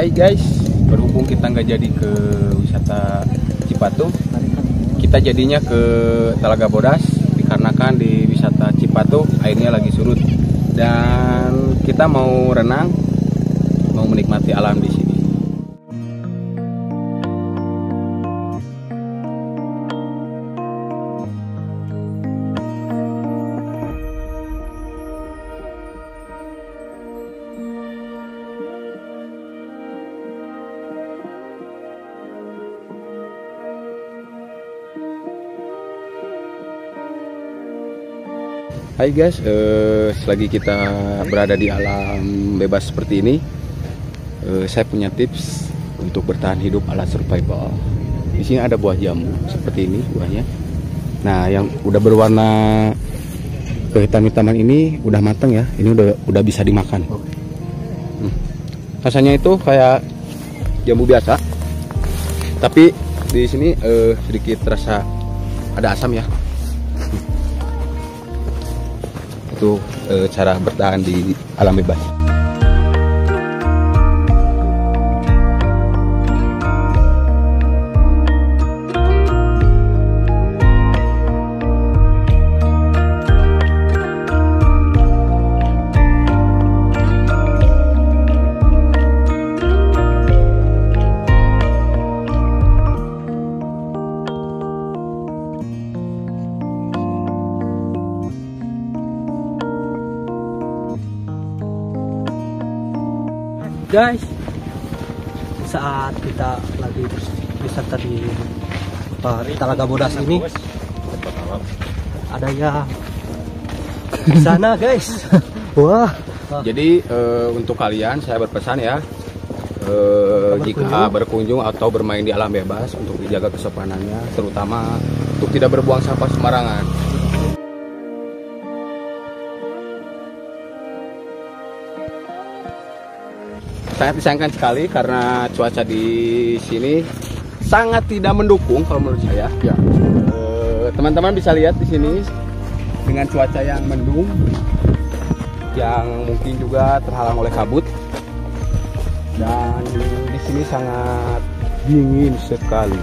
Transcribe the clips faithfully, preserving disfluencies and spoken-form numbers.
Hai guys, berhubung kita nggak jadi ke wisata Cipatu, kita jadinya ke Talaga Bodas dikarenakan di wisata Cipatu airnya lagi surut dan kita mau renang, mau menikmati alam di sini. Hai guys, eh, selagi kita berada di alam bebas seperti ini, eh, saya punya tips untuk bertahan hidup ala survival. Di sini ada buah jambu seperti ini buahnya. Nah, yang udah berwarna kehitam-hitaman ini udah matang ya. Ini udah udah bisa dimakan. Hmm. Rasanya itu kayak jambu biasa, tapi di sini eh, sedikit rasa ada asam ya. Itu e, cara bertahan di alam bebas. Guys, saat kita lagi wisata di uh, Talaga Bodas ini, ada ya di sana guys. Wah. Jadi uh, untuk kalian saya berpesan ya, uh, jika berkunjung atau bermain di alam bebas untuk dijaga kesopanannya, terutama untuk tidak berbuang sampah sembarangan. Sangat disayangkan sekali karena cuaca di sini sangat tidak mendukung kalau menurut saya. Ya. Teman-teman e, bisa lihat di sini dengan cuaca yang mendung, yang mungkin juga terhalang oleh kabut, dan di sini sangat dingin sekali.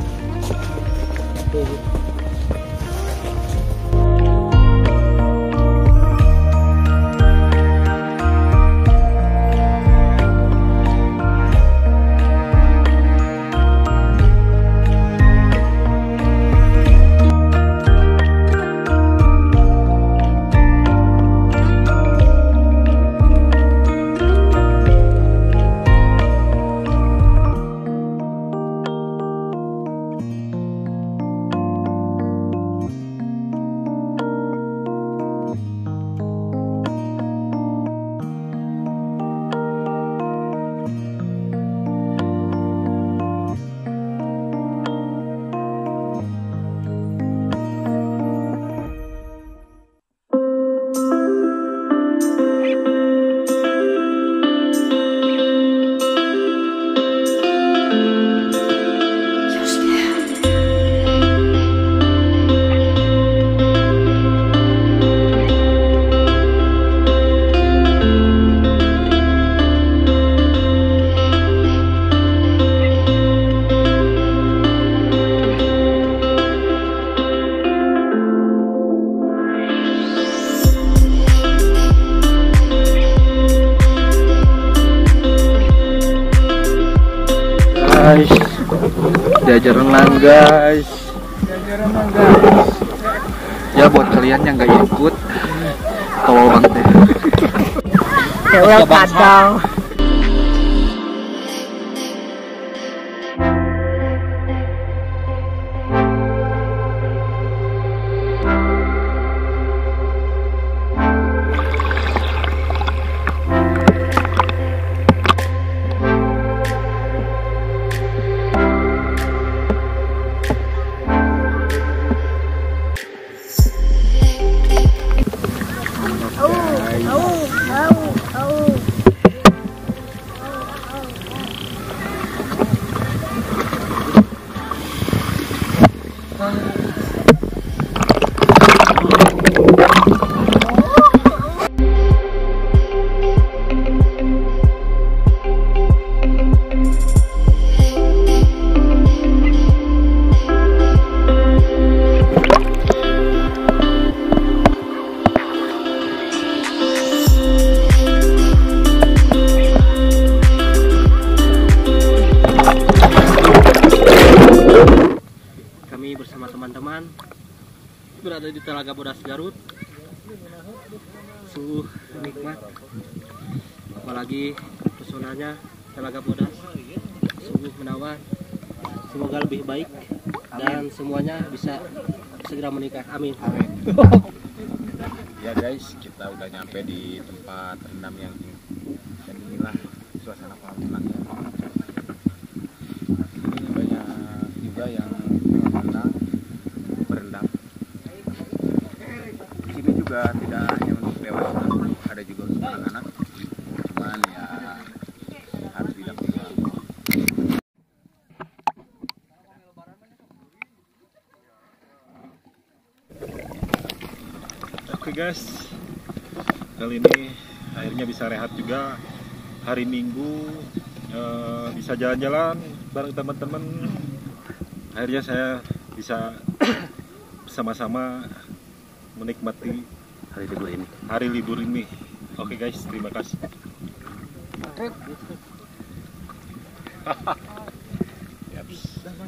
Guys, diajar renang guys. Diajar renang guys. Ya buat kalian yang nggak ikut, tolol banget deh. Cewek kadang. ini bersama teman-teman berada di Telaga Bodas Garut. Sungguh nikmat, apalagi pesonanya Telaga Bodas sungguh menawan. Semoga lebih baik dan semuanya bisa segera menikah. Amin. Amin. Ya guys, kita udah nyampe di tempat rendam yang dan inilah suasana kolam renangnya. Ini banyak juga yang renang, berendam. Di sini juga tidak hanya untuk dewasa, ada juga untuk anak-anak. Cuman ya harus didampingi. Oke guys, kali ini akhirnya bisa rehat juga. Hari Minggu eh, bisa jalan-jalan bareng teman-teman. Akhirnya saya bisa bersama-sama menikmati Hari libur ini. hari libur ini. Oke guys, terima kasih. Yaps.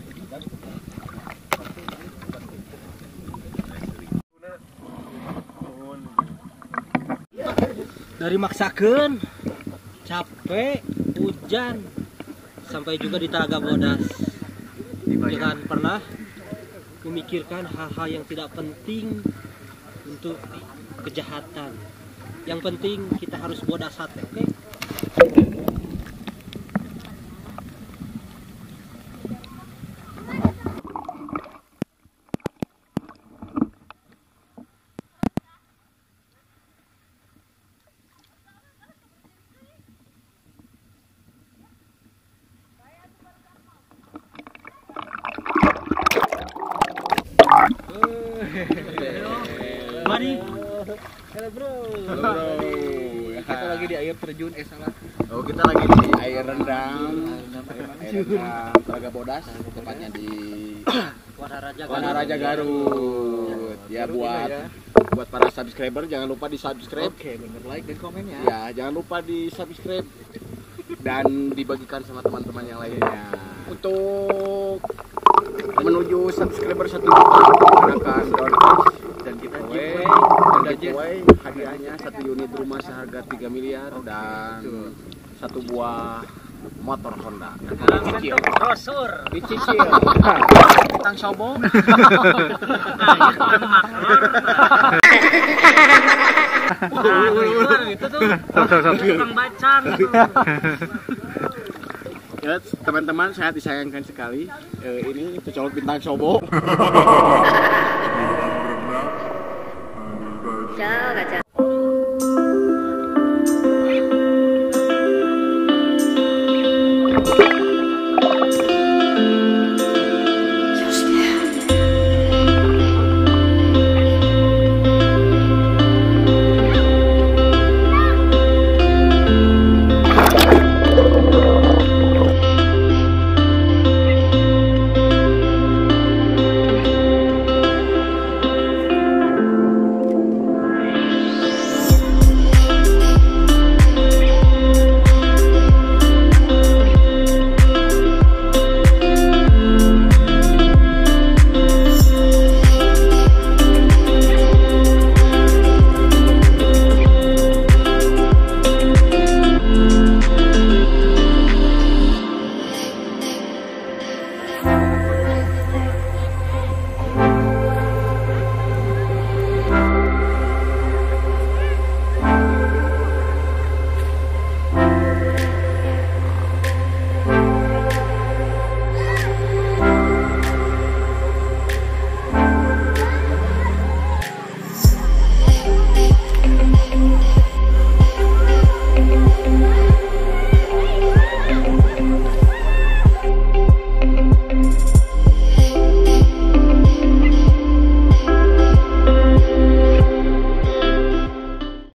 Dari maksakeun, capek, hujan, sampai juga di Telaga Bodas. Jangan pernah memikirkan hal-hal yang tidak penting untuk kejahatan. Yang penting kita harus bodas sate, oke? Mari. Halo bro. Halo bro. Kita lagi di air terjun eh salah. Oh, kita lagi di air rendam. Air rendam Telaga Bodas, tepatnya di Wanaraja Wanaraja Garut. Ya buat buat para subscriber jangan lupa di subscribe. Oke, bener, like dan komen ya. Ya, jangan lupa di subscribe dan dibagikan sama teman-teman yang lainnya. Untuk menuju subscriber satu juta menggunakan door prize Dan kita giveaway, giveaway dan giveaway hadiahnya satu unit rumah seharga tiga miliar dan satu buah motor Honda. Dicicil. brosur. Dicicil. Tang sobo. Itu tuh tukang bacang. Ya, teman-teman, saya disayangkan sekali. Eh, ini pecolok bintang Sobo.